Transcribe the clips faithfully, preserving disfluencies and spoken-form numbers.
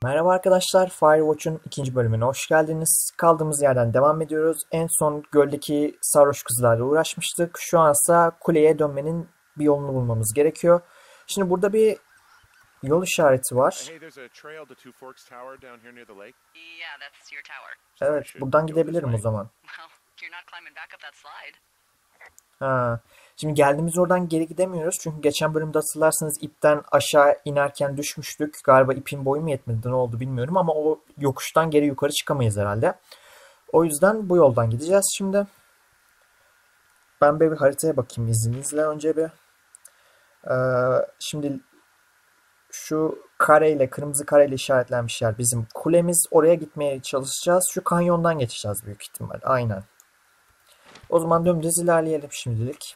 Merhaba arkadaşlar, Firewatch'un ikinci bölümüne hoş geldiniz. Kaldığımız yerden devam ediyoruz. En son göldeki sarhoş kızlarla uğraşmıştık. Şu ansa kuleye dönmenin bir yolunu bulmamız gerekiyor. Şimdi burada bir yol işareti var. Hey, there's a trail to Two Forks Tower down here near the lake. Yeah, that's your tower. Evet, buradan gidebilirim o zaman. Well, you're not climbing back up that slide. Ha. Şimdi geldiğimiz oradan geri gidemiyoruz. Çünkü geçen bölümde hatırlarsanız ipten aşağı inerken düşmüştük. Galiba ipin boyu mu yetmedi, ne oldu bilmiyorum ama o yokuştan geri yukarı çıkamayız herhalde. O yüzden bu yoldan gideceğiz şimdi. Ben bir haritaya bakayım izninizle önce bir. Ee, şimdi şu kareyle, kırmızı kareyle işaretlenmiş yer bizim kulemiz. Oraya gitmeye çalışacağız. Şu kanyondan geçeceğiz büyük ihtimal. Aynen. O zaman dümdüz ilerleyelim şimdilik.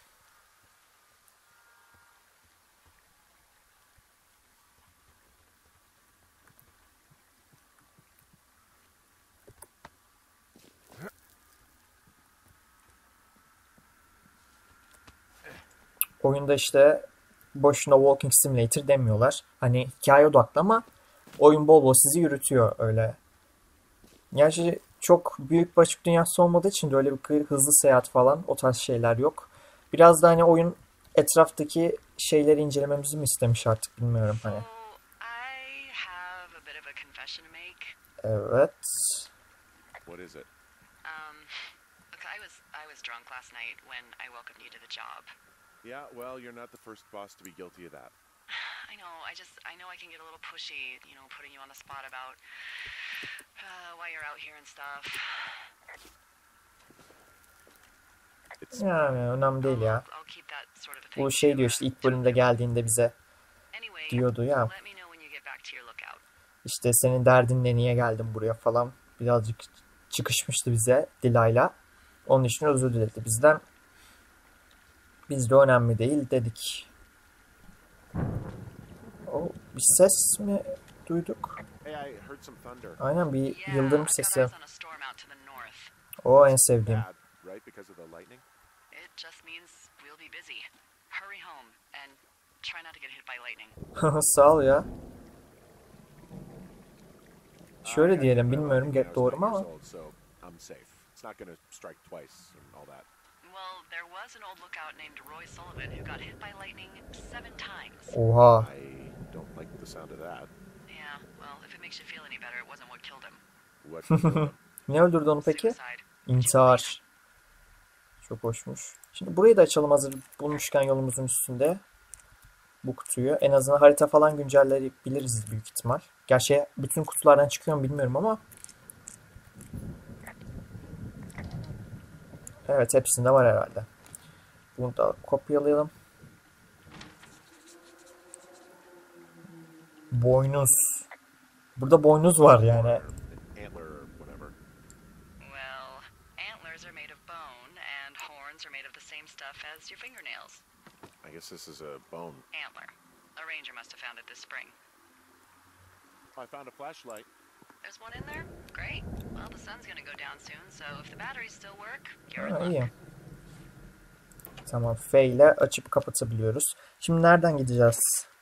Oyunda işte boşuna Walking Simulator demiyorlar. Hani hikaye odaklı ama oyun bol bol sizi yürütüyor öyle. Gerçi çok büyük bir açık dünyası olmadığı için de öyle bir hızlı seyahat falan o tarz şeyler yok. Biraz da hani oyun etraftaki şeyleri incelememizi mi istemiş artık bilmiyorum So, hani. I have a bit of a confession to make. Evet. What is it? Um, look, I was I was drunk last night when I welcomed you to the job. Yeah, well, you're not the first boss to be guilty of that. I know, I just I know I can get a little pushy, you know, putting you on the spot about uh, why you're out here and stuff. It's Yani önemli değil ya. I'll, I'll keep that sort of a thing. Bu şey diyor işte ilk bölümde geldiğinde bize Anyway, diyordu ya. let me know when you get back to your lookout. İşte senin derdinle niye geldin buraya falan birazcık çıkışmıştı bize Dilay'la. Onun için özür diledi bizden. Biz de önemli değil dedik. O bir ses mi duyduk? hey, I heard some thunder. Aynen bir Yeah, yıldırım I've got sesi. eyes on a storm out to the north. O en sevdiğim. Bad, right? Because of the lightning. It just means we'll be busy. Hurry home and try not to get hit by lightning. Sağ ol ya. I Şöyle got diyelim hit by bilmiyorum lightning get when I was doğru mu nine ama. years old, so I'm safe. It's not gonna strike twice and all that. Well, there was an old lookout named Roy Sullivan who got hit by lightning seven times. Oha. I don't like the sound of that. Yeah, well, if it makes you feel any better, it wasn't what killed him. What killed him? Ne öldürdü onu peki? Suicide. İntihar. Çok hoşmuş. Şimdi burayı da açalım hazır bulmuşken yolumuzun üstünde. Bu kutuyu. En azından harita falan güncelleyebiliriz büyük ihtimal. Gerçi bütün kutulardan çıkıyor mu bilmiyorum ama. Evet hepsinde var herhalde. Bunu da kopyalayalım. Boynuz. Burada boynuz var yani. An antler or whatever. Well, antlers are made of bone, and horns are made of the same stuff as your fingernails. I guess this is a bone. Antler. A ranger must have found it this spring. I found a flashlight. There's one in there? Great. Well, the sun's gonna go down soon, so if the batteries still work, you're in Ha, luck. iyi. Tamam F ile açıp kapatabiliyoruz. Şimdi nereden gideceğiz?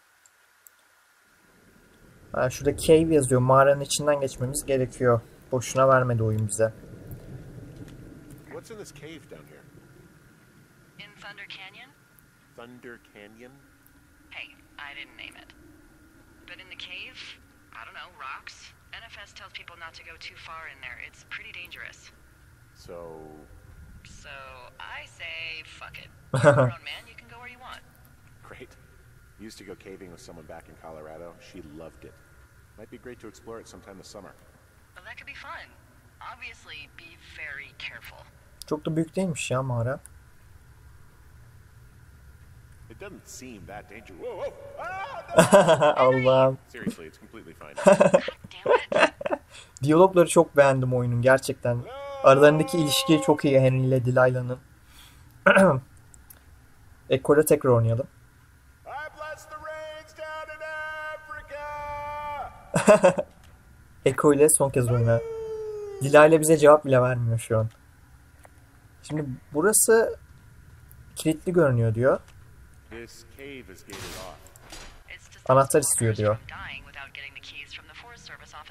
Ha, şurada cave yazıyor. Mağaranın içinden geçmemiz gerekiyor. Boşuna vermedi oyun bize. What's in this cave down here? In Thunder Canyon? Thunder Canyon? Hey, I didn't name it. But in the cave, I don't know, rocks? N F S tells people not to go too far in there. It's pretty dangerous. So, So I say, fuck it. You're your own man. You can go where you want. great. Used to go caving with someone back in Colorado. She loved it. Might be great to explore it sometime this summer. Well, that could be fun. Obviously, be very careful. Çok da büyük değilmiş ya mağara. It doesn't seem that dangerous. Whoa, whoa! Ah, no! Allah'ım. Seriously, it's completely fine. God damn it. Diyalogları çok beğendim oyunun gerçekten. Aralarındaki ilişki çok iyi Henry ile Delilah'nın. Ekol'e tekrar oynayalım. I bless the rains down in Africa! Eko ile son kez oyna. Dila ile bize cevap bile vermiyor şu an. Şimdi burası kilitli görünüyor diyor. This cave is gated off. It's to stop Anahtar small istiyor birds diyor. from dying without getting the keys from the Forest Service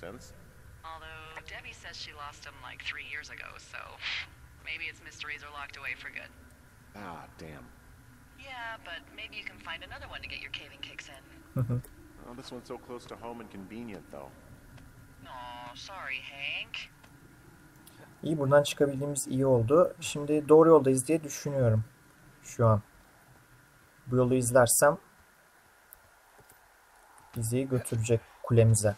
sense. Although Debbie says she lost them like three years ago, so maybe its mysteries are locked away for good. Ah, damn. Yeah, but maybe you can find another one to get your caving kicks in. Oh, this one's so close to home and convenient, though. Aw, sorry Hank. İyi, buradan çıkabildiğimiz iyi oldu. Şimdi doğru yoldayız diye düşünüyorum. Şu an. Bu yolu izlersem bizi götürecek kulemize.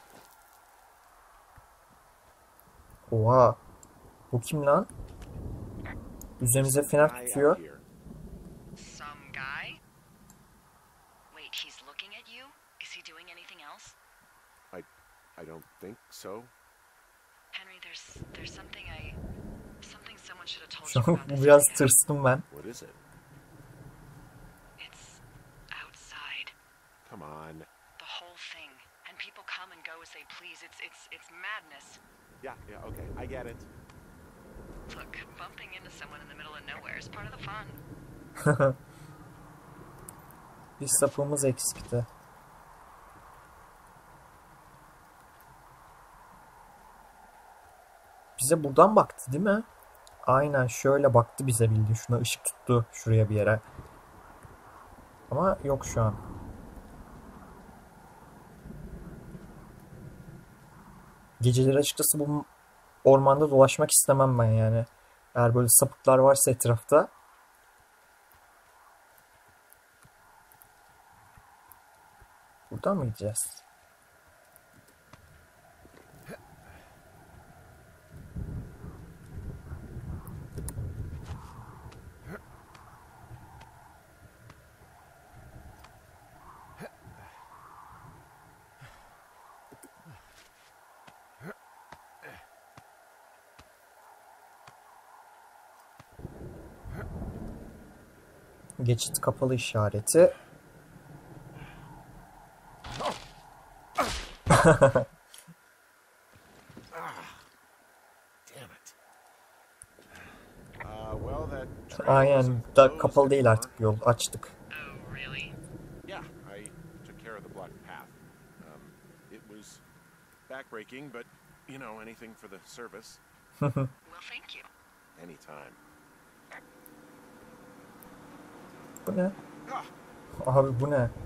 Oha. Bu kim lan? Üzerimize fener Guy tutuyor. out here. Some guy? Wait, he's looking at you? Is he doing anything else? I, I don't think so. Henry, there's there's something I something someone should have told Şu you an about this biraz area. tırstım ben. What is it? It's outside. Come on. The whole thing. And people come and go as they please. It's it's it's madness. Yeah, yeah, okay, I get it. Look, bumping into someone in the middle of nowhere is part of the fun. Bir sapığımız eksikti. Bize buradan baktı değil mi? Aynen şöyle baktı bize, bildiğin. Şuna ışık tuttu şuraya bir yere. Ama yok şu an. Geceleri açıkçası bu ormanda dolaşmak istemem ben yani. Eğer böyle sapıklar varsa etrafta. Buradan mı gideceğiz? Geçit kapalı işareti. Damn it. Uh, well, that trail Aynen wasn't da closed kapalı değil anymore. artık, yol açtık. Oh, really? Yeah, I took care of the blocked path. Um, it was backbreaking, but, you know, anything for the service. Well, thank you. Anytime. Bu ne? Ah, Abi bu ne?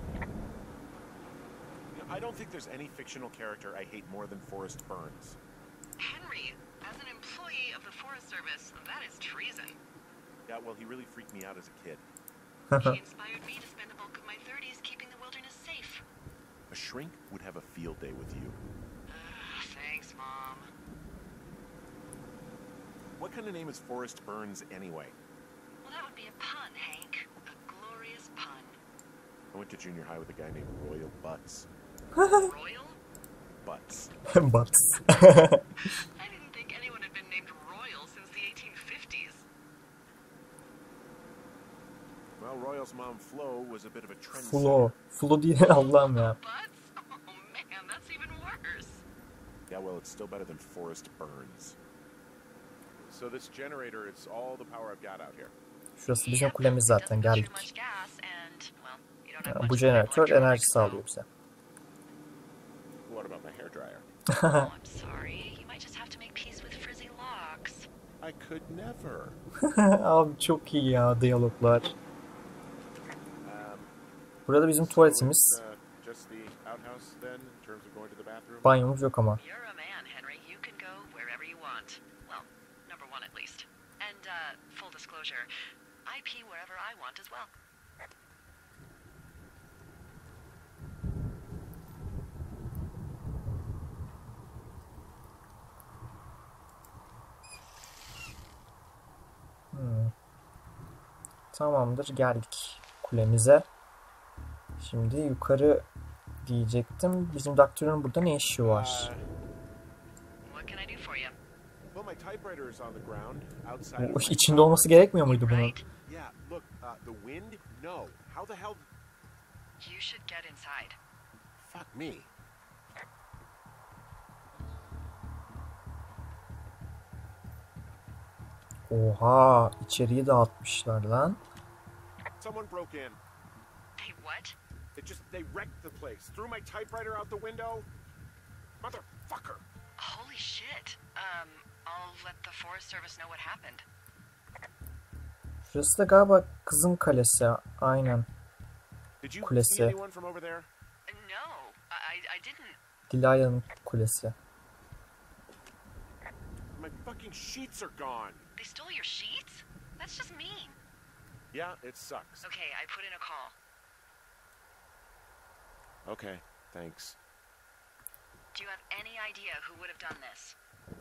I don't think there's any fictional character I hate more than Forrest Burns. Henry, as an employee of the Forest Service, that is treason. Yeah, well, he really freaked me out as a kid. He inspired me to spend the bulk of my thirties keeping the wilderness safe. A shrink would have a field day with you. Ugh, thanks, Mom. What kind of name is Forrest Burns anyway? Well, that would be a pun, Hank. A glorious pun. I went to junior high with a guy named Royal Butts. Royal? Butts. Bats. I didn't think anyone had been named Royal since the eighteen fifties. Well, Royal's mom, Flo, was a bit of a trendsetter. Flo. Flo diye Allah'ım ya. Butts? Oh, man, that's even worse. Yeah, well, it's still better than Forrest Burns. So this generator, it's all the power I've got out here. Şurası bizim Yep, kulemiz it zaten, doesn't consume geldik. much gas and, well, you don't have Yani much bu to jeneratör electronics, enerji so- sağlıyor bize. What about my hairdryer? Oh, I'm sorry. You might just have to make peace with frizzy locks. I could never. Abi çok iyi ya diyaloglar. Um, Burada bizim so tuvaletimiz. it's, uh, just the outhouse then, in terms of going to the bathroom? Banyomuz yok ama. You're a man, Henry. You can go wherever you want. Well, number one at least. And, uh, full disclosure, I pee wherever I want as well. Tamamdır, geldik kulemize. Şimdi yukarı diyecektim. Bizim doktorun burada ne işi var? Uh, What can I do for you? well, my typewriter is on the ground, outside Bu of my içinde olması gerekmiyor muydu bunun? Right? Yeah, look, uh, the wind? No. How the hell? You should get inside. Fuck me. Oha, içeriği dağıtmışlar lan. Someone broke in. Hey, what? It just, they wrecked the place. Threw my typewriter out the window. Motherfucker. shit. Um, I'll let the Forest Service know what happened. Şurası da galiba kızın kalesi. Aynen. Did you see Kulesi. anyone from over there? Uh, No, I, I didn't. Dilaya'nın kulesi. My fucking sheets are gone. They stole your sheets? That's just mean. Yeah, it sucks. Okay, I put in a call. Okay, thanks. Do you have any idea who would have done this?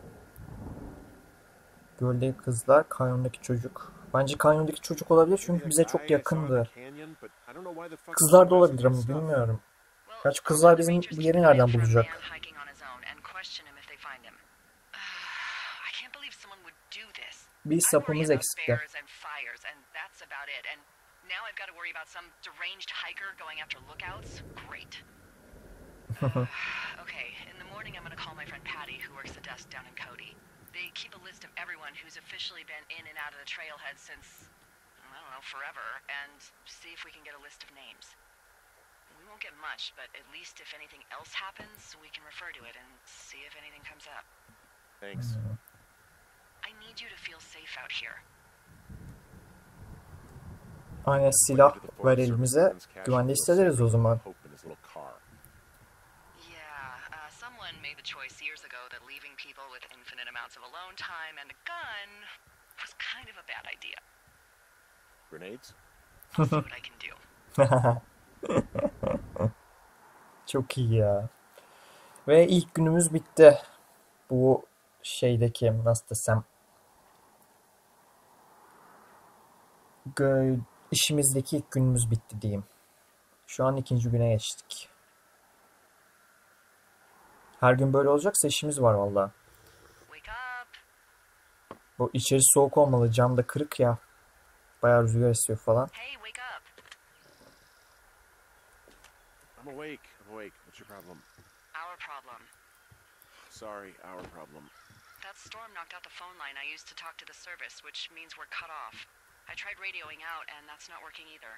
Göldeki kızlar, kanyondaki çocuk. Bence kanyondaki çocuk olabilir çünkü bize çok yakındı. Kızlar da olabilir ama bilmiyorum. Well, Gerçi kızlar the bizim Rangers bu keep yeri an nereden eye out for a bulacak? man hiking on his own and question him if they find him. I can't believe someone would do this. Bir I worry sapımız about eksikti. bears and fires, and that's about it. And now I've got to worry about some deranged hiker going after lookouts. Great. Uh, okay, in the morning I'm going to call my friend Patty, who works the desk down in Cody. They keep a list of everyone who's officially been in and out of the trailhead since, I don't know, forever, and see if we can get a list of names. We won't get much, but at least if anything else happens, we can refer to it and see if anything comes up. Thanks. I need you to feel safe out here. Aynen, silah ver elimize. Güvende hissederiz o zaman. Hope in his little car. Yeah, uh, someone made the choice years ago that leaving people with infinite amounts of alone time and a gun was kind of a bad idea. Grenades? I'll see what I can do. Çok iyi ya. Ve ilk günümüz bitti. Bu şeydeki, nasıl desem, gö- işimizdeki ilk günümüz bitti diyeyim. Şu an ikinci güne geçtik. Her gün böyle olacaksa işimiz var valla. Wake up! Bu içeri soğuk olmalı. Cam da kırık ya. Bayağı rüzgar esiyor falan. Hey, wake up! I'm awake. I'm awake. What's your problem? Our problem. Sorry, our problem. That storm knocked out the phone line I used to talk to the service, which means we're cut off. I tried radioing out, and that's not working either.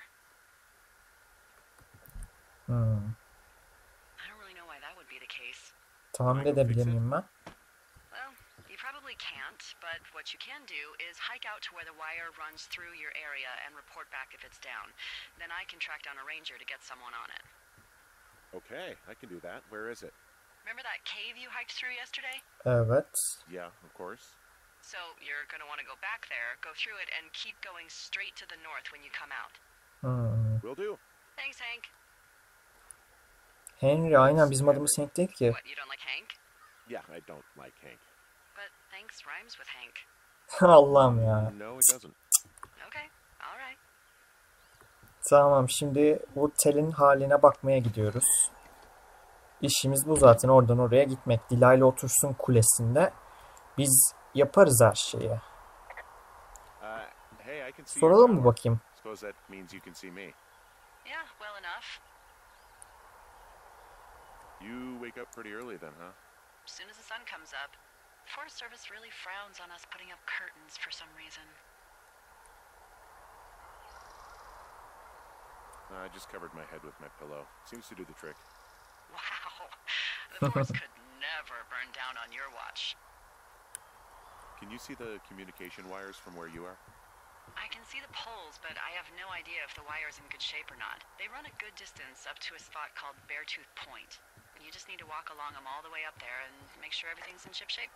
Hmm. I don't really know why that would be the case. Tahmin edebilir miyim ben? Well, you probably can't, but what you can do is hike out to where the wire runs through your area and report back if it's down. Then I can track down a ranger to get someone on it. Okay, I can do that. Where is it? Remember that cave you hiked through yesterday? Evet. Yeah, of course. So you're going to want to go back there, go through it, and keep going straight to the north when you come out. Hmm. Will do. Thanks, Hank. Henry, aynen bizim adımız Hank değil ki. What, you don't like Hank? Yeah, I don't like Hank. But thanks rhymes with Hank. Allah'ım ya. No, it doesn't. Okay, all right. Tamam, şimdi bu telin haline bakmaya gidiyoruz. İşimiz bu zaten, oradan oraya gitmek. Dilayla otursun kulesinde. Biz yaparız her şeyi. Uh, hey, I can see your Soralım mı tower. bakayım? Suppose that means you can see me. Yeah, well enough. You wake up pretty early then, huh? As soon as the sun comes up, the Forest Service really frowns on us putting up curtains for some reason. I just covered my head with my pillow. Seems to do the trick. Wow, the forest could never burn down on your watch. Can you see the communication wires from where you are? I can see the poles, but I have no idea if the wire's in good shape or not. They run a good distance up to a spot called Beartooth Point. You just need to walk along them all the way up there and make sure everything's in ship shape.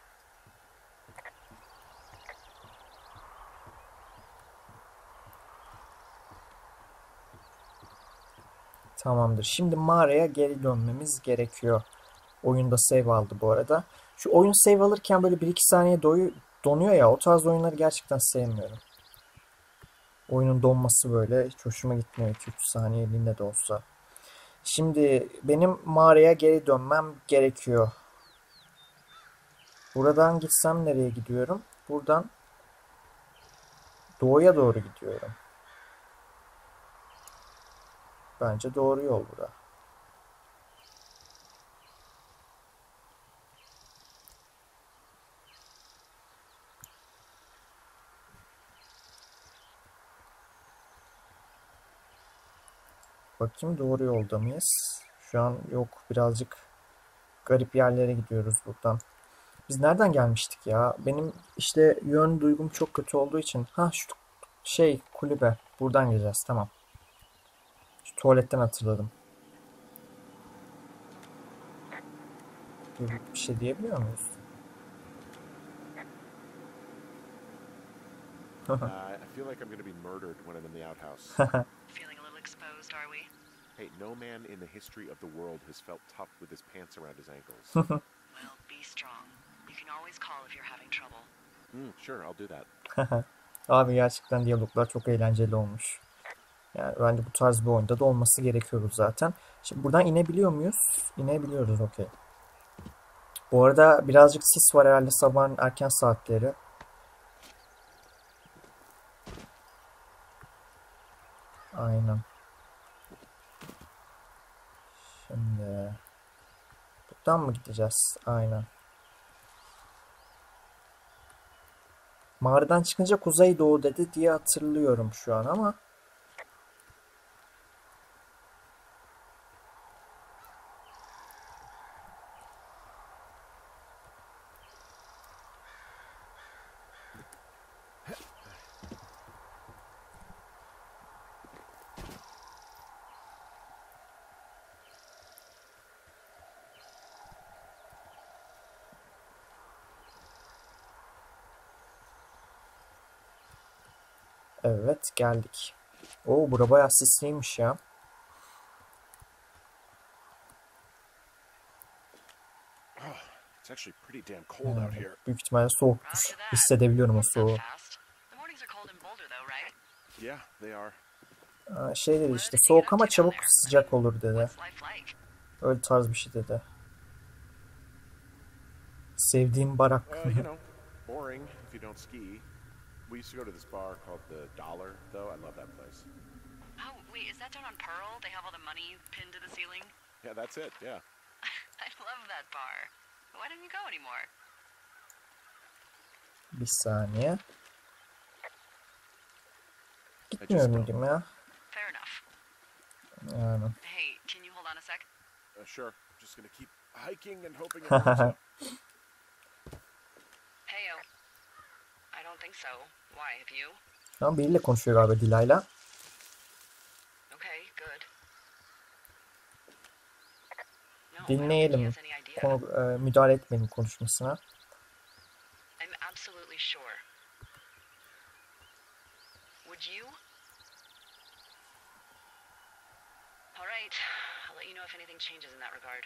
Tamamdır. Şimdi mağaraya geri dönmemiz gerekiyor. Oyunda save aldı bu arada. Şu oyun save alırken böyle bir iki saniye doyu, donuyor ya. O tarz oyunları gerçekten sevmiyorum. Oyunun donması böyle hiç hoşuma gitmiyor, iki üç saniyeliğinde de olsa. Şimdi benim mağaraya geri dönmem gerekiyor. Buradan gitsem nereye gidiyorum? Buradan doğuya doğru gidiyorum. Bence doğru yol bura. Bakayım doğru yolda mıyız? Şu an yok, birazcık garip yerlere gidiyoruz buradan. Biz nereden gelmiştik ya? Benim işte yön duygum çok kötü olduğu için. Ha şu şey kulübe. Buradan gireceğiz. Tamam. Şu tuvaletten hatırladım. Bir, bir şey diyebiliyor muyuz? Uh, I feel like I'm going to be murdered when I'm in the outhouse. Feeling a little exposed, are we? Hey, no man in the history of the world has felt tough with his pants around his ankles. Well, be strong. You can always call if you're having trouble. Mm, sure, I'll do that. Abi gerçekten diyaloglar çok eğlenceli olmuş. Yani bence bu tarz bir oyunda da olması gerekiyordu zaten. Şimdi buradan inebiliyor muyuz? İnebiliyoruz, okey. Bu arada birazcık sis var herhalde sabahın erken saatleri. Aynen. Şimdi buradan mı gideceğiz? Aynen. Mağaradan çıkınca kuzeydoğu dedi diye hatırlıyorum şu an ama. Evet, geldik. Oo, bura bayağı sisliymiş ya. It's actually pretty damn cold out here. Büyük ihtimalle soğuktur. Hissedebiliyorum o Warms up soğuğu. fast. The mornings are cold in Boulder, though, right? Yeah, they are. Aa, şey dedi işte soğuk ama çabuk sıcak olur dedi. What's life like? Öyle tarz bir şey dedi. Sevdiğim barak. Uh, you know, boring if you don't ski. We used to go to this bar called the Dollar, though. I love that place. Oh, wait, is that down on Pearl? They have all the money pinned to the ceiling? Yeah, that's it. Yeah. I love that bar. Why don't you go anymore? Bir saniye. I just Gitmiyorum don't. diyeyim ya. Fair enough. Yani. Hey, can you hold on a sec? Uh, sure. Just gonna keep hiking and hoping it works out. Heyo. I don't think so. Why, have you? Ama biriyle konuşuyor galiba Dilay'la. Okay, good. No, I don't think he Dinleyelim. has any idea. Konu, e, müdahale etmeyelim konuşmasına. I'm absolutely sure. Would you? All right. I'll let you know if anything changes in that regard.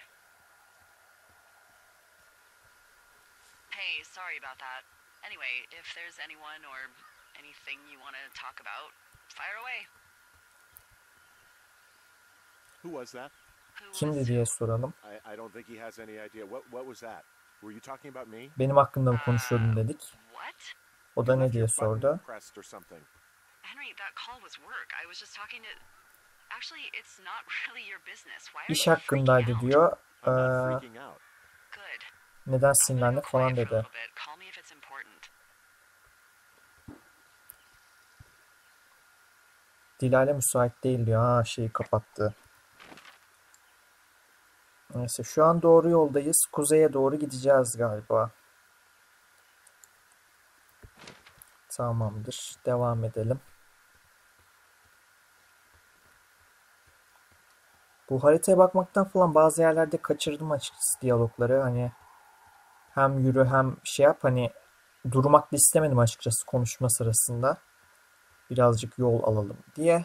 Hey, sorry about that. Anyway, if there's anyone or anything you want to talk about, fire away. Who was that? Who Kimdi was diye soralım. I, I don't think he has any idea. What What was that? Were you talking about me? Benim hakkında mı konuşuyordun dedik. what? O da You ne left diye your button sordu. pressed or something. Henry, that call was work. I was just talking to. Actually, it's not really your business. Why are İş you hakkındaydı freaking out? diyor. I'm not Ee, freaking out. Good. neden I'm gonna go sinirlendik falan quiet for a dedi. little bit. Call me if it's important. Dilay'la müsait değil diyor. Ha, şeyi kapattı. Neyse şu an doğru yoldayız. Kuzeye doğru gideceğiz galiba. Tamamdır. Devam edelim. Bu haritaya bakmaktan falan bazı yerlerde kaçırdım açıkçası diyalogları. Hani hem yürü hem şey yap, hani durmak da istemedim açıkçası konuşma sırasında. Birazcık yol alalım diye.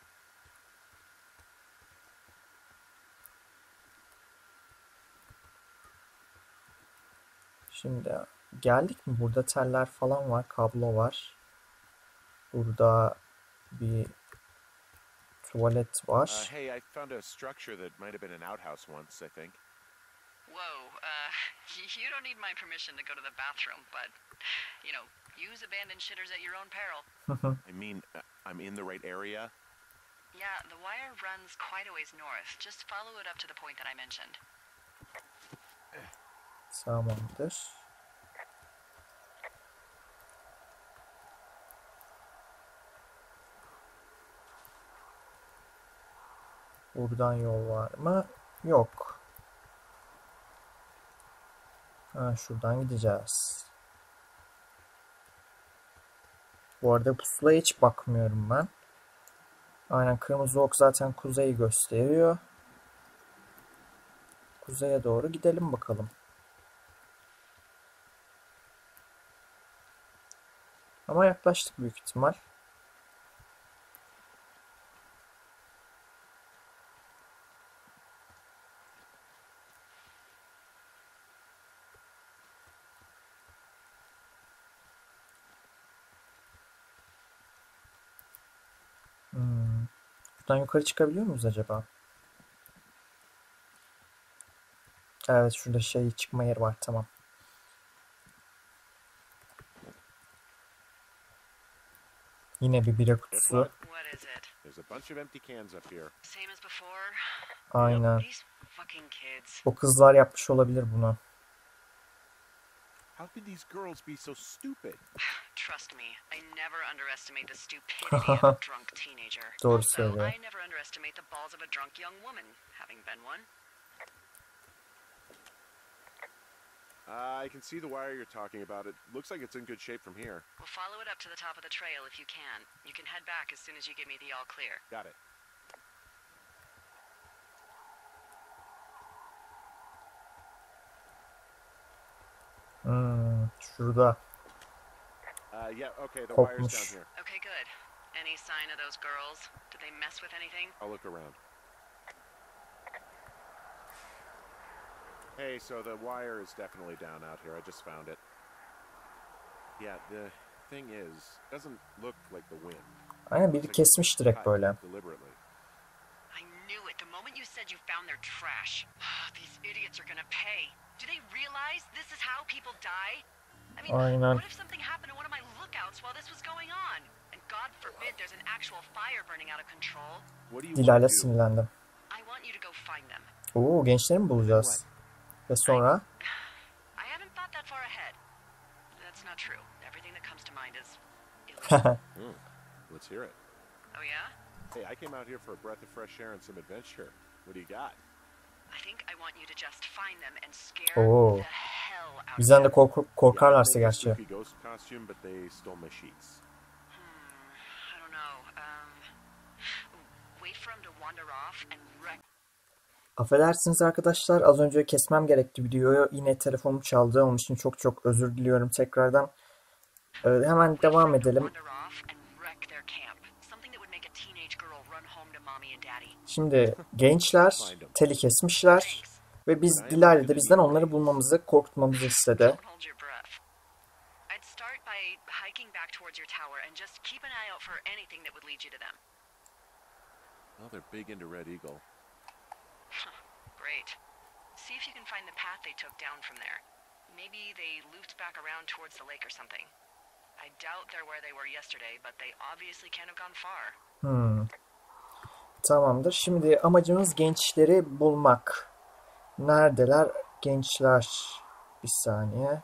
Şimdi geldik mi? Burada teller falan var. Kablo var. Burada bir tuvalet Uh, var. hey, I found a structure that might have been an outhouse once, I think. Whoa, uh, you don't need my permission to go to the bathroom, but, you know, use abandoned shitters at your own peril. I mean, uh, I'm in the right area. Yeah, the wire runs quite a ways north. Just follow it up to the point that I mentioned. Tamamdır. Buradan yol var mı? Yok. Ha, şuradan gideceğiz. Bu arada pusulaya hiç bakmıyorum ben. Aynen, kırmızı ok zaten kuzeyi gösteriyor. Kuzeye doğru gidelim bakalım. Ama yaklaştık büyük ihtimal. Hmm. Buradan yukarı çıkabiliyor muyuz acaba? Evet, şurada şey çıkma yeri var, tamam. Yine bir bira kutusu. What is it? There's a bunch of empty cans up here. Same as before? Aynen. These fucking kids. O kızlar yapmış olabilir bunu. How could these girls be so stupid? Trust me, I never underestimate the stupidity of a drunk teenager. Doğru Also, söylüyor. I never underestimate the balls of a drunk young woman, having been one. Uh, I can see the wire you're talking about. It looks like it's in good shape from here. We'll follow it up to the top of the trail if you can. You can head back as soon as you give me the all clear. Got it. Hmm, şurada. Uh, yeah, okay, the wire's Kopmuş. down here. Okay, good. Any sign of those girls? Did they mess with anything? I'll look around. Hey, so the wire is definitely down out here. I just found it. Yeah, the thing is, it doesn't look like the wind. Aynen, biri kesmiş direkt böyle. Deliberately. I knew it. The moment you said you found their trash. These idiots are gonna pay. Do they realize this is how people die? I mean, Aynen. what if something happened to one of my lookouts while this was going on? And God forbid there's an actual fire burning out of control. What do you Dilayla want to do? sinirlendim. I want you to go find them. Oo, gençleri mi bulacağız? Ve sonra? I haven't thought that far ahead. That's not true. Everything that comes to mind is illegal. Hmm, let's hear it. Oh yeah? Hey, I came out here for a breath of fresh air and some adventure. What do you got? I think I want you to just find them and scare Oo. the hell out of Bizden de them. kork- korkarlarsa Yeah, I gerçi. played a spooky ghost costume, but they stole my sheets. Hmm, I don't know. Um, wait for them to wander off and wreck. Affedersiniz arkadaşlar, az önce kesmem gerekti videoyu. Yine telefonum çaldı. Onun için çok çok özür diliyorum tekrardan. Ee, hemen Wait for devam them to edelim. wander off and wreck their camp. Something that would make a teenage girl run home to mommy and daddy. Şimdi gençler teli kesmişler. Thanks. Ve biz Dilayla da bizden onları bulmamızı, korkutmamızı istedi. Don't hold your breath. I'd start by hiking back towards your tower and just keep an eye out for anything that would lead you to them. Well, they're big into Red Eagle. Great. See if you can find the path they took down from there. Maybe they looped back around towards the lake or something. I doubt they're where they were yesterday, but they obviously can't have gone far. Hmm. Tamamdır. Şimdi amacımız gençleri bulmak. Neredeler gençler? Bir saniye.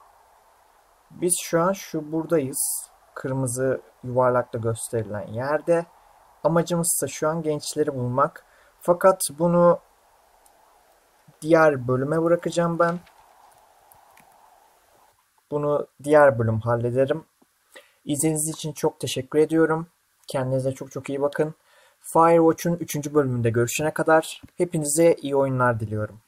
Biz şu an şu buradayız. Kırmızı yuvarlakla gösterilen yerde. Amacımız ise şu an gençleri bulmak. Fakat bunu diğer bölüme bırakacağım ben. Bunu diğer bölüm hallederim. İzlediğiniz için çok teşekkür ediyorum. Kendinize çok çok iyi bakın. Firewatch'un üçüncü bölümünde görüşene kadar hepinize iyi oyunlar diliyorum.